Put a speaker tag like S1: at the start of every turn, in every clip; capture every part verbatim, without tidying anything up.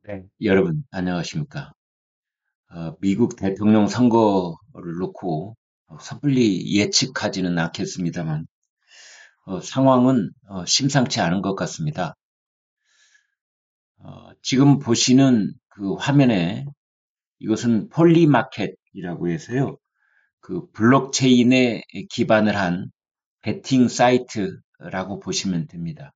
S1: 네, 여러분, 안녕하십니까. 어, 미국 대통령 선거를 놓고 어, 섣불리 예측하지는 않겠습니다만, 어, 상황은 어, 심상치 않은 것 같습니다. 어, 지금 보시는 그 화면에 이것은 폴리마켓이라고 해서요, 그 블록체인에 기반을 한 베팅 사이트라고 보시면 됩니다.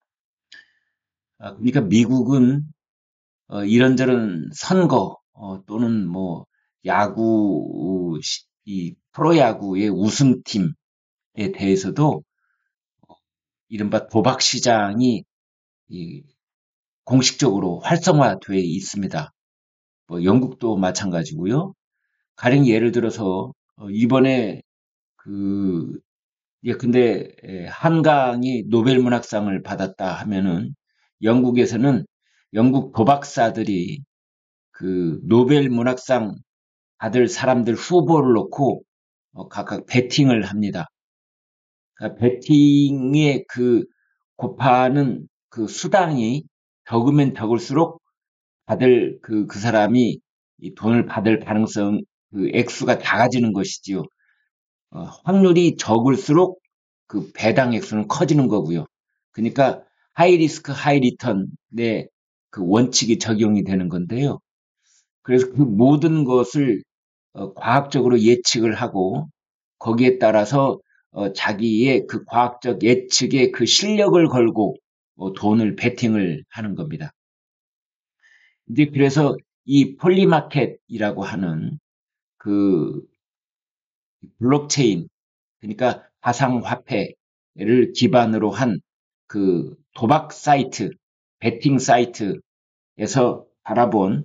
S1: 아, 그러니까 미국은 어, 이런저런 선거 어, 또는 뭐 야구 시- 이 프로야구의 우승팀에 대해서도 이른바 도박 시장이 이 공식적으로 활성화되어 있습니다. 뭐 영국도 마찬가지고요. 가령 예를 들어서 어, 이번에 그 예, 근데 에, 한강이 노벨 문학상을 받았다 하면은 영국에서는 영국 도박사들이 그 노벨 문학상 받을 사람들 후보를 놓고 어, 각각 베팅을 합니다. 그러니까 베팅의 그 곱하는 그 수당이 적으면 적을수록 받을 그, 그 사람이 이 돈을 받을 가능성, 그 액수가 작아지는 것이지요. 어, 확률이 적을수록 그 배당 액수는 커지는 거고요. 그러니까 하이 리스크 하이 리턴의 그 원칙이 적용이 되는 건데요. 그래서 그 모든 것을 어, 과학적으로 예측을 하고 거기에 따라서 어, 자기의 그 과학적 예측의 그 실력을 걸고 어, 돈을 베팅을 하는 겁니다. 이제 그래서 이 폴리마켓이라고 하는 그 블록체인, 그러니까 가상화폐를 기반으로 한 그 도박 사이트, 베팅 사이트에서 바라본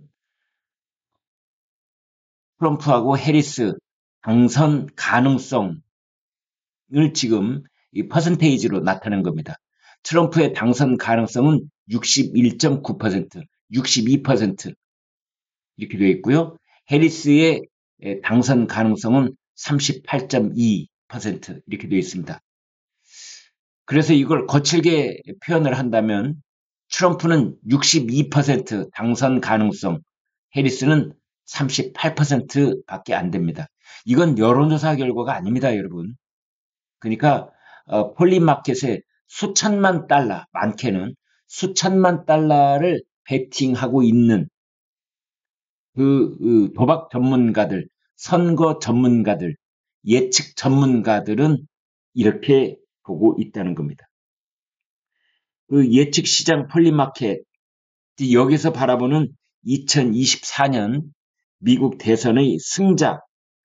S1: 트럼프하고 해리스 당선 가능성 을 지금 이 퍼센테이지로 나타낸 겁니다. 트럼프의 당선 가능성은 육십일 점 구 퍼센트, 육십이 퍼센트 이렇게 되어 있고요. 해리스의 당선 가능성은 삼십팔 점 이 퍼센트 이렇게 되어 있습니다. 그래서 이걸 거칠게 표현을 한다면 트럼프는 육십이 퍼센트 당선 가능성, 해리스는 삼십팔 퍼센트밖에 안 됩니다. 이건 여론조사 결과가 아닙니다, 여러분. 그러니까 어, 폴리마켓에 수천만 달러, 많게는 수천만 달러를 베팅하고 있는 그, 그 도박 전문가들, 선거 전문가들, 예측 전문가들은 이렇게 보고 있다는 겁니다. 그 예측 시장 폴리마켓, 여기서 바라보는 이천이십사 년 미국 대선의 승자를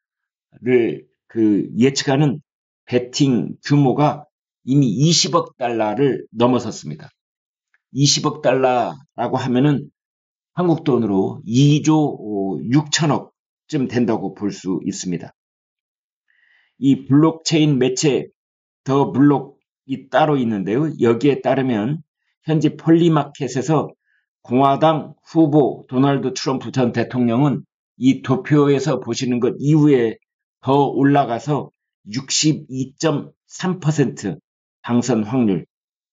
S1: 그 예측하는 베팅 규모가 이미 이십억 달러를 넘어섰습니다. 이십억 달러라고 하면은 한국 돈으로 이조 육천억쯤 된다고 볼 수 있습니다. 이 블록체인 매체 더 블록이 따로 있는데요. 여기에 따르면 현재 폴리마켓에서 공화당 후보 도널드 트럼프 전 대통령은 이 도표에서 보시는 것 이후에 더 올라가서 육십이 점 삼 퍼센트 당선 확률,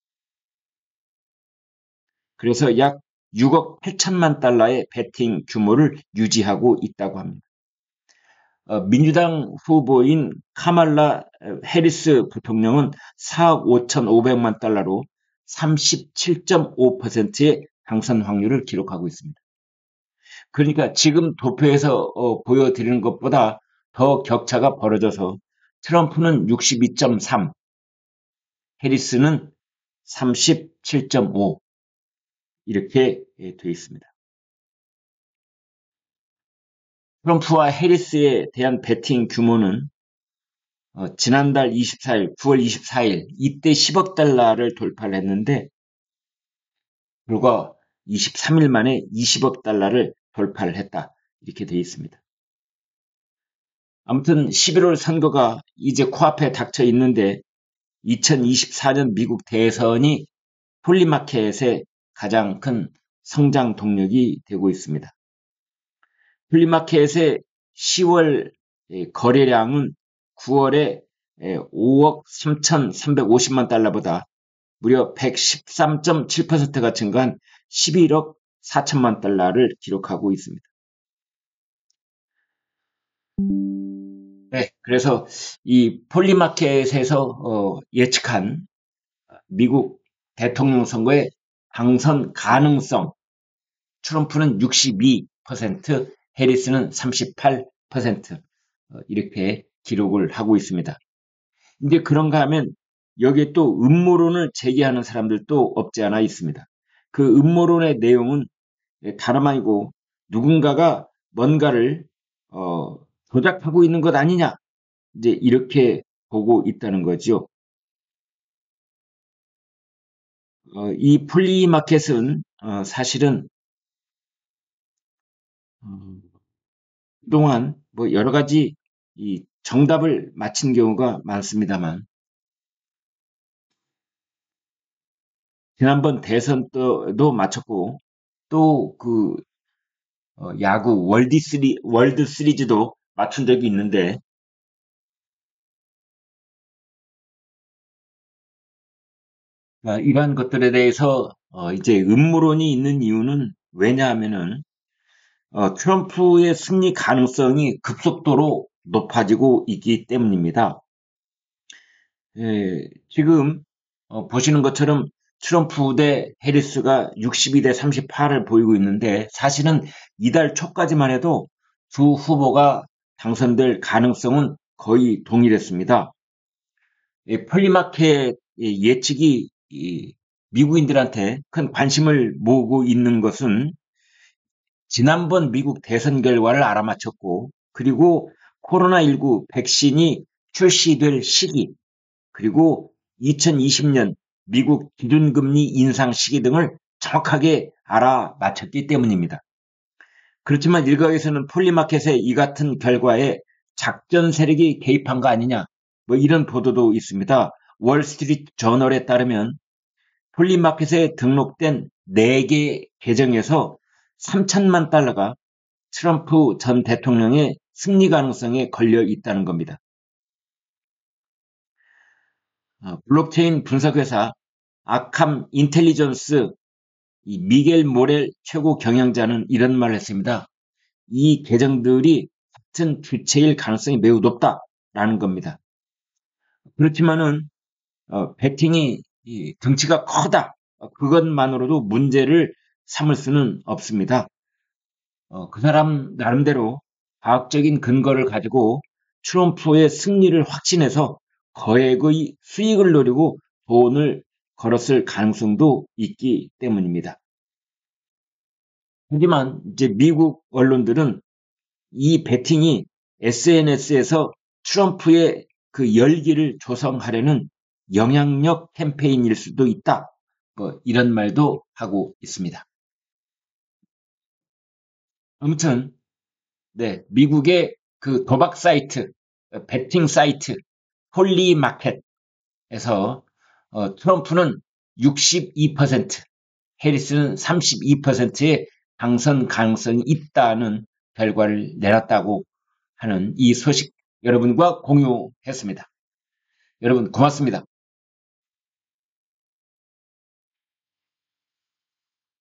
S1: 그래서 약 육억 팔천만 달러의 베팅 규모를 유지하고 있다고 합니다. 어, 민주당 후보인 카말라 해리스 부통령은 사억 오천오백만 달러로 삼십칠 점 오 퍼센트의 당선 확률을 기록하고 있습니다. 그러니까 지금 도표에서 어, 보여드리는 것보다 더 격차가 벌어져서 트럼프는 육십이 점 삼, 해리스는 삼십칠 점 오 이렇게 되어 있습니다. 트럼프와 해리스에 대한 베팅 규모는 어, 지난달 이십사 일, 구월 이십사 일 이때 십억 달러를 돌파를 했는데 불과 이십삼 일 만에 이십억 달러를 돌파를 했다. 이렇게 되어 있습니다. 아무튼 십일월 선거가 이제 코앞에 닥쳐 있는데 이천이십사 년 미국 대선이 폴리마켓의 가장 큰 성장 동력이 되고 있습니다. 폴리마켓의 시월 거래량은 구월에 오억 삼천삼백오십만 달러보다 무려 백십삼 점 칠 퍼센트가 증가한 십일억 사천만 달러를 기록하고 있습니다. 네, 그래서 이 폴리마켓에서 어, 예측한 미국 대통령 선거의 당선 가능성, 트럼프는 육십이 퍼센트, 해리스는 삼십팔 퍼센트 어, 이렇게 기록을 하고 있습니다. 이제 그런가 하면 여기에 또 음모론을 제기하는 사람들도 없지 않아 있습니다. 그 음모론의 내용은 다름 아니고 누군가가 뭔가를 어, 조작하고 있는 것 아니냐, 이제 이렇게 보고 있다는 거죠. 어, 이 플리마켓은 어, 사실은 음, 그동안 뭐 여러 가지 이 정답을 맞힌 경우가 많습니다만, 지난번 대선 때도 맞췄고 또 그 야구 월드 시리 월드 시리즈도 맞춘 적이 있는데, 아, 이러한 것들에 대해서 어, 이제 음모론이 있는 이유는 왜냐하면은 어, 트럼프의 승리 가능성이 급속도로 높아지고 있기 때문입니다. 예, 지금 어, 보시는 것처럼 트럼프 대 해리스가 육십이 대 삼십팔을 보이고 있는데, 사실은 이달 초까지만 해도 두 후보가 당선될 가능성은 거의 동일했습니다. 이 폴리마켓 예측이 이 미국인들한테 큰 관심을 모으고 있는 것은 지난번 미국 대선 결과를 알아맞혔고, 그리고 코로나십구 백신이 출시될 시기, 그리고 이천이십 년 미국 기준금리 인상 시기 등을 정확하게 알아맞혔기 때문입니다. 그렇지만 일각에서는 폴리마켓의 이 같은 결과에 작전 세력이 개입한 거 아니냐, 뭐 이런 보도도 있습니다. 월스트리트 저널에 따르면 폴리마켓에 등록된 네 개 계정에서 삼천만 달러가 트럼프 전 대통령의 승리 가능성에 걸려 있다는 겁니다. 어, 블록체인 분석회사 아캄 인텔리전스 이 미겔 모렐 최고 경영자는 이런 말을 했습니다. 이 계정들이 같은 주체일 가능성이 매우 높다라는 겁니다. 그렇지만은 어, 배팅이 이 덩치가 커다, 어, 그것만으로도 문제를 삼을 수는 없습니다. 어, 그 사람 나름대로 과학적인 근거를 가지고 트럼프의 승리를 확신해서 거액의 수익을 노리고 돈을 걸었을 가능성도 있기 때문입니다. 하지만 이제 미국 언론들은 이 배팅이 에스엔에스에서 트럼프의 그 열기를 조성하려는 영향력 캠페인일 수도 있다, 뭐 이런 말도 하고 있습니다. 아무튼 네, 미국의 그 도박 사이트, 배팅 사이트 홀리마켓에서 어, 트럼프는 육십이 퍼센트, 해리스는 삼십이 퍼센트의 당선 가능성이 있다는 결과를 내놨다고 하는 이 소식 여러분과 공유했습니다. 여러분 고맙습니다.